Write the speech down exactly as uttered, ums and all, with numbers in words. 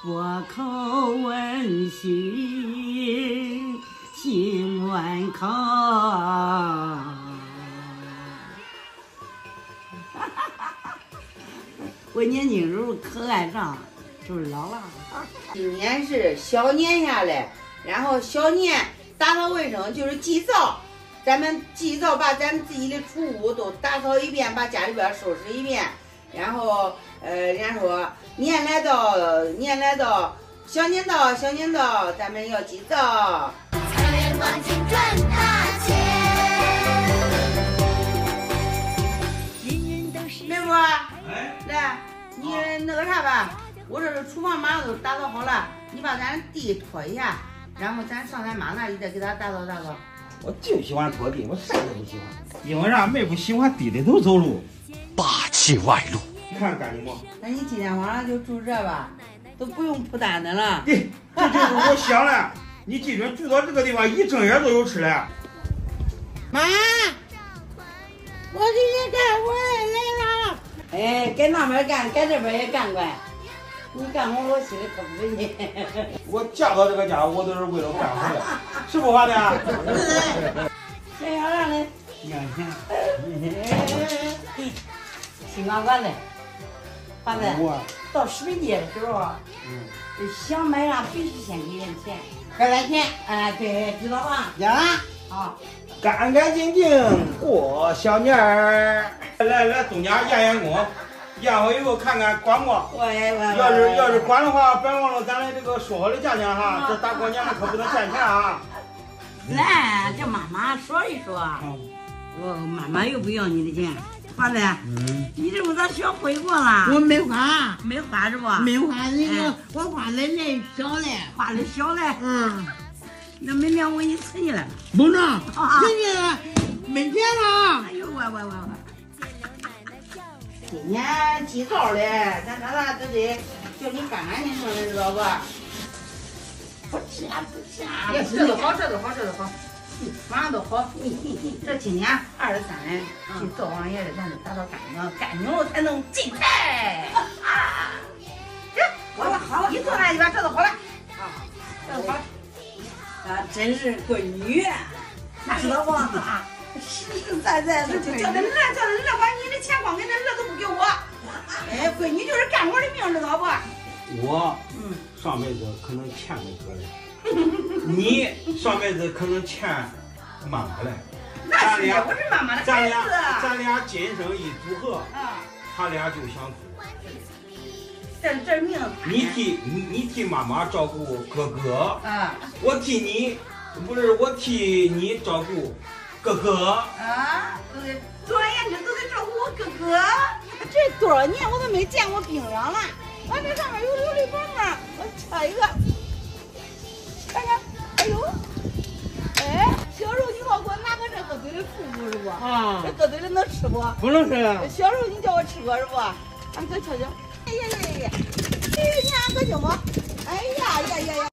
我口温馨，心暖口。我年轻时候可爱上，就是老了。 今年是小年下来，然后小年打扫卫生就是祭灶，咱们祭灶把咱们自己的储物都打扫一遍，把家里边收拾一遍，然后呃，人家说年来到，年来到，小年到，小年到，咱们要祭灶。财源广进赚大钱。妹夫，哎，来，你那个啥吧，我这厨房马上都打扫好了，你把咱地拖一下，然后咱上咱妈那里再给他打扫打扫。 我就喜欢拖地，我啥都不喜欢。因为啥？妹夫喜欢地里头走路， 霸气外露。 你看干净不？ 那你今天晚上就住这吧，都不用铺单子了。 对，这就是我想的。你记准住到这个地方，一睁眼都有吃的。 妈，我给你干活来了。哎，该那边干，该这边也干过。你干活我心里可不服气。 我嫁到这个家，我都是为了干活的，是不华的？ 谁要让你？新光棍子，华子，到十八节的时候，嗯，想买啥必须先给人钱，给点钱，哎，对，知道吧？知道了。好， 干干净净过小年儿。来来，东家验验工。验好以后看看管不？要是要是管的话，别忘了咱的这个说好的价钱哈。这大过年的可不能欠钱啊。 来，叫妈妈说一说。我妈妈又不要你的钱，华子，嗯，你这不咋学会过了？ 我没花， 没花是不？ 没花那个，我花的那小嘞， 花的小嘞。 嗯， 那明天我给你存起来。 不能，存起来没钱了。 哎呦喂喂喂喂！ 今年祭灶嘞，咱咱俩都得叫你干干净净的，知道吧？ 不吃啊不吃啊！ 这都好，这都好，这都好，马上都好。这今年二十三嘞，祭灶王爷的咱得打扫干净，干净了才能进菜。啊！好了好了，一坐那一边，这都好了。啊，这都好了。 啊，真是闺女，知道不？实实在在的， 叫他乐，叫他乐，把你的钱光给他乐都不给我。哎，闺女就是干活的命，知道不？ 我，嗯，上辈子可能欠了哥嘞，你上辈子可能欠妈妈嘞。 那是我是妈妈的孩子。 咱俩咱俩今生一组合， 啊， 他俩就相处。 这这命。 你替你你替妈妈照顾哥哥， 啊， 我替你，不是我替你照顾。哥哥啊，都得多少年都得照顾我哥哥。这多少年我都没见过冰凉了。我这上面有琉璃棒棒，我扯一个，看看，哎呦，哎，小时候你老给我拿个这个嘴里吐吐是不？啊，这个嘴里能吃不？ 不能吃。 小时候你叫我吃过是不？俺哥瞧瞧，哎呀呀呀呀，哎呀，你俺哥行不？哎呀呀呀呀！